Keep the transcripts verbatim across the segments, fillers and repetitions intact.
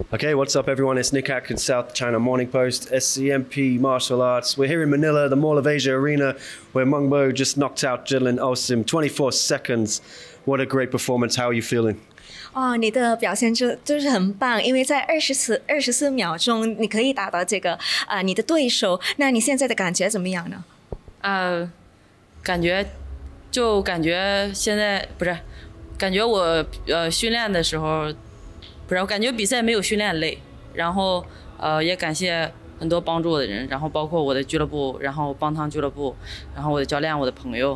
Okay, what's up, everyone? It's Nick Atkins, South China Morning Post, S C M P Martial Arts. We're here in Manila, the Mall of Asia Arena, where Meng Bo just knocked out Zhelin Osim, twenty-four seconds. What a great performance. How are you feeling? 哦，你的表现就就是很棒，因为在二十四二十四秒钟，你可以打到这个啊、呃、你的对手。那你现在的感觉怎么样呢？ 呃，感觉就感觉现在不是，感觉我呃训练的时候。 不是，我感觉比赛没有训练累，然后呃也感谢很多帮助我的人，然后包括我的俱乐部，然后帮汤俱乐部，然后我的教练，我的朋友。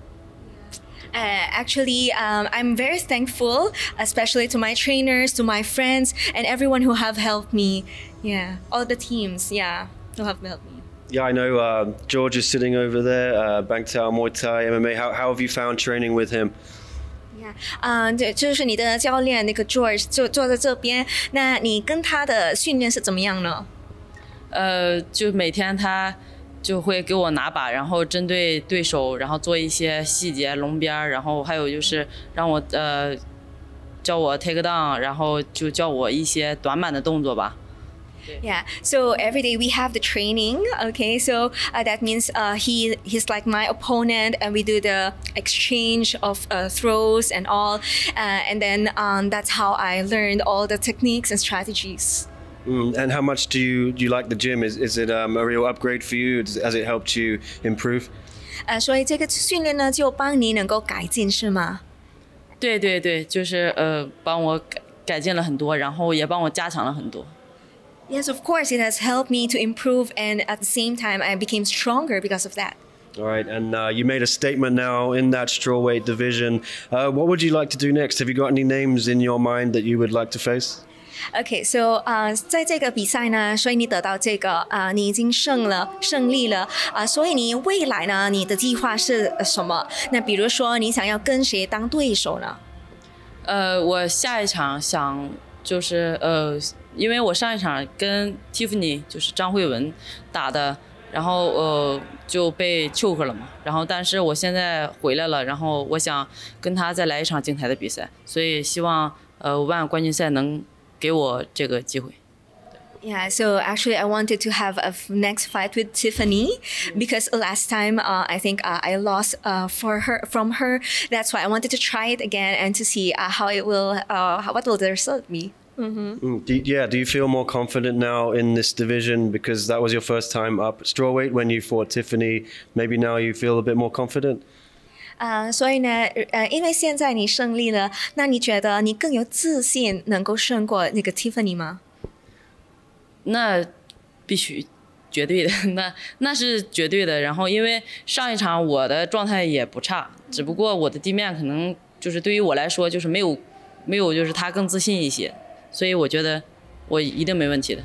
Uh, actually, um, I'm very thankful, especially to my trainers, to my friends, and everyone who have helped me. Yeah, all the teams, yeah, who have helped me. Yeah, I know uh, George is sitting over there, uh, Bangtao Muay Thai, M M A. How, how have you found training with him? 嗯，对，就是你的教练那个 George 就坐在这边。那你跟他的训练是怎么样呢？ 呃，就每天他就会给我拿把，然后针对对手，然后做一些细节龙边，然后还有就是让我呃教我 take down， 然后就教我一些短板的动作吧。 Yeah, so every day we have the training. Okay, so uh, that means uh, he he's like my opponent, and we do the exchange of uh, throws and all, uh, and then um, that's how I learned all the techniques and strategies. Mm, and how much do you do you like the gym? Is is it um, a real upgrade for you? Has it helped you improve? 呃，所以这个训练呢，就帮你能够改进，是吗？ 对对对，就是呃，帮我改改进了很多，然后也帮我加强了很多。 Yes, of course, it has helped me to improve, and at the same time, I became stronger because of that. All right, and uh, you made a statement now in that strawweight division. Uh, what would you like to do next? Have you got any names in your mind that you would like to face? Okay, so 呃，在这个比赛呢，所以你得到这个啊、呃，你已经胜了，胜利了啊、呃，所以你未来呢，你的计划是什么？那比如说，你想要跟谁当对手呢？ 呃，我下一场想就是呃。 因为我上一场跟 Tiffany 就是张慧文打的，然后呃就被 choke 了嘛，然后但是我现在回来了，然后我想跟他再来一场精彩的比赛，所以希望呃万冠军赛能给我这个机会。 Yeah, so actually I wanted to have a next fight with Tiffany because last time uh, I think uh, I lost uh, for her from her. That's why I wanted to try it again and to see uh, how it will, uh, what will the result be. Mm-hmm. Mm, do, yeah, do you feel more confident now in this division because that was your first time up strawweight when you fought Tiffany? Maybe now you feel a bit more confident? 啊、uh, 所以呢，呃，因为现在你胜利了，那你觉得你更有自信能够胜过那个 Tiffany 吗？ 那必须，绝对的，那那是绝对的。然后因为上一场我的状态也不差，只不过我的地面可能就是对于我来说就是没有没有就是他更自信一些。 所以我觉得我一定没问题的。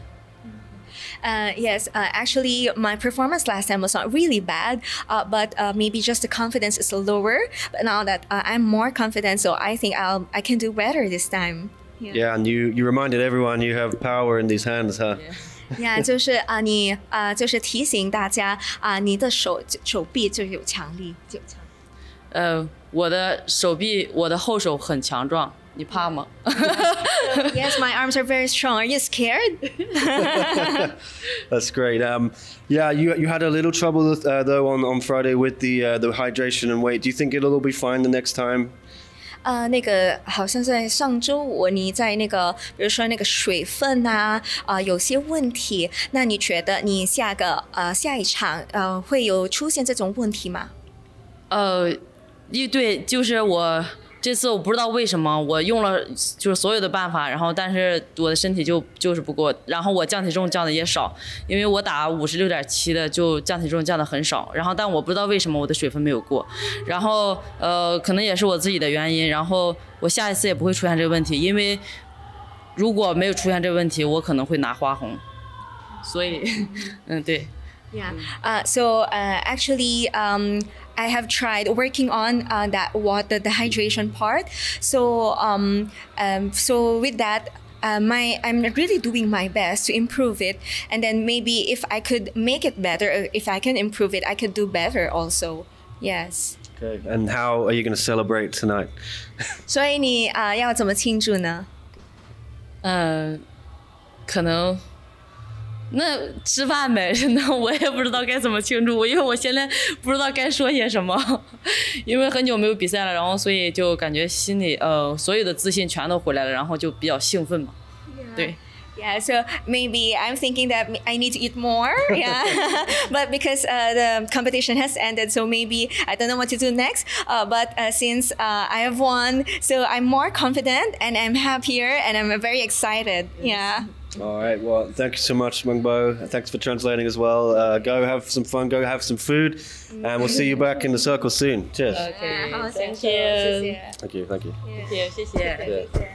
Uh, yes, uh, actually, my performance last time was not really bad, uh, but uh, maybe just the confidence is lower. But now that uh, I'm more confident, so I think I'll I can do better this time. Yeah, yeah and you you reminded everyone you have power in these hands, huh? Yeah, 就是啊、uh, 你啊、uh, 就是提醒大家啊、uh, 你的手手臂就有强力，就有强。 呃，我的手臂，我的后手很强壮。 你怕吗？ Yes, my arms are very strong. Are you scared? That's great. Um, yeah, you you had a little trouble uh, though on, on Friday with the uh, the hydration and weight. Do you think it'll be fine the next time? 呃，那个好像在上周五，你在那个，比如说那个水分啊，啊、呃，有些问题。那你觉得你下个呃下一场呃会有出现这种问题吗？ 呃，一对，就是我。 这次我不知道为什么，我用了就是所有的办法，然后但是我的身体就就是不够，然后我降体重降的也少，因为我打五十六点七的就降体重降的很少，然后但我不知道为什么我的水分没有过，然后呃可能也是我自己的原因，然后我下一次也不会出现这个问题，因为如果没有出现这个问题，我可能会拿花红，所以嗯对。 Yeah. Uh, so uh, actually, um, I have tried working on uh, that water, the hydration part. So um, um, so with that, uh, my I'm really doing my best to improve it. And then maybe if I could make it better, or if I can improve it, I could do better also. Yes. Okay. And how are you going to celebrate tonight? 所以你啊、呃、要怎么庆祝呢？ 呃。 可能。那吃饭呗，那我也不知道该怎么庆祝，因为我现在不知道该说些什么，因为很久没有比赛了，然后所以就感觉心里呃所有的自信全都回来了，然后就比较兴奋嘛。对。 Yeah, so maybe I'm thinking that I need to eat more. Yeah, but because uh, the competition has ended, so maybe I don't know what to do next. Uh, but uh, since uh, I have won, so I'm more confident and I'm happier and I'm very excited. Yeah. All right. Well, thank you so much, Mungbo. Thanks for translating as well. Uh, go have some fun. Go have some food, and we'll see you back in the circle soon. Cheers. Okay. Uh, Thank you. Thank you. Thank you. 谢谢，谢谢。